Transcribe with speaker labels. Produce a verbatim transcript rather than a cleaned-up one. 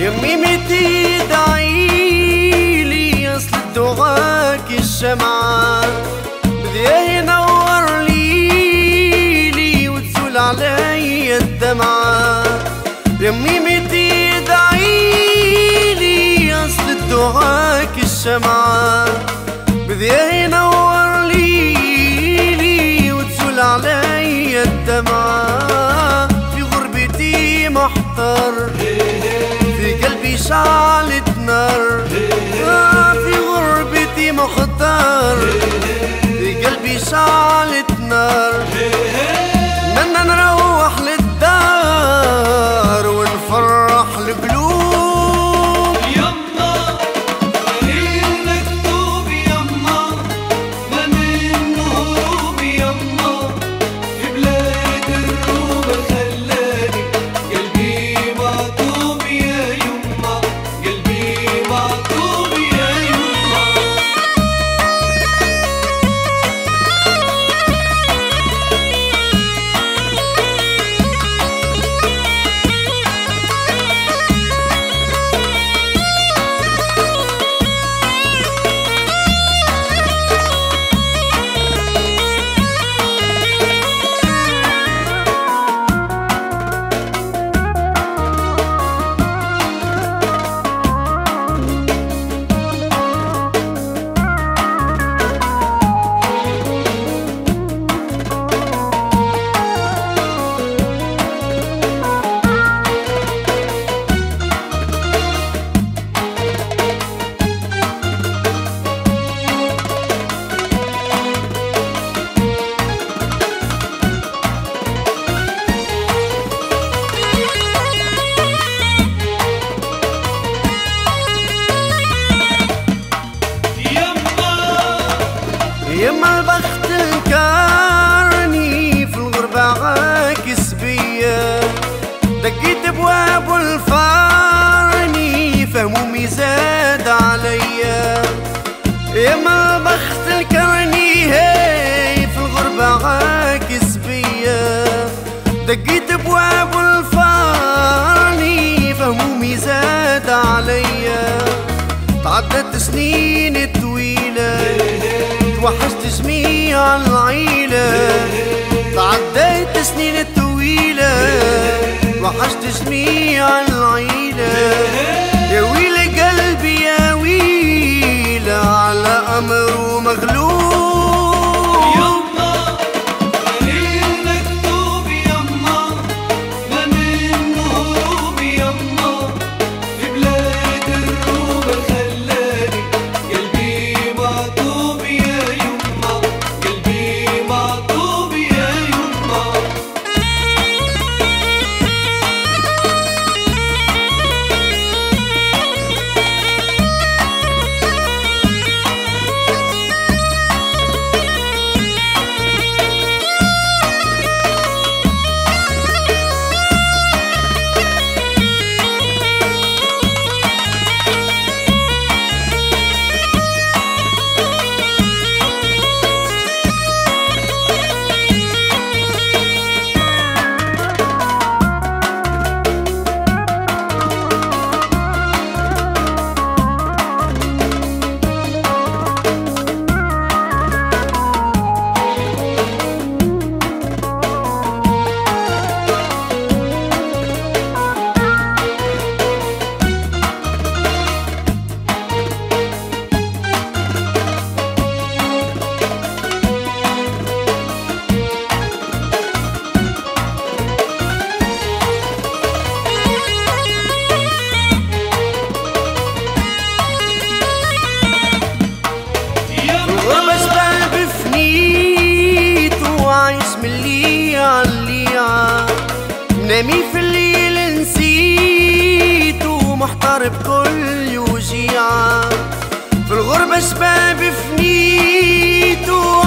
Speaker 1: يمي متي دعيلي اصل دعاك الشمعة بديه ينور ليلي وتزول علي الدمعة. يمي متي دعيلي اصل دعاك الشمعة بديه ينور ليلي وتزول علي الدمعة. في غربتي محتار في قلبي شعلت نار، في غربتي محتار في قلبي شعلت نار. بدنا نروح للدار ونفرح القلوب.
Speaker 2: يما غالي المكتوب يما ما من هروب يما في بلاد الروم خلاني قلبي معطوب يا يما قلبي معطوب يا يما.
Speaker 1: يما البخت الكارني في الغربة عاكس بيا، دقيت ابواب الفارني فهمومي زاد عليا. يما البخت الكارني هي في الغربة عاكس بيا، دقيت ابواب الفارني فهمومي زاد عليا. تعدت سنين طويلة توحشت جميع العيلة، تعديت سنين طويلة توحشت جميع العيلة. يا ويل قلبي يا ويل على أمره مغلوب.
Speaker 2: يما غالي المكتوب يما ما من هروب يما في بلاد الروم خلاني قلبي معطوب يا يما قلبي معطوب يا يما.
Speaker 1: نامي في الليل نسيت ومحتار بكل وجيعة، في الغربة شباب فنيت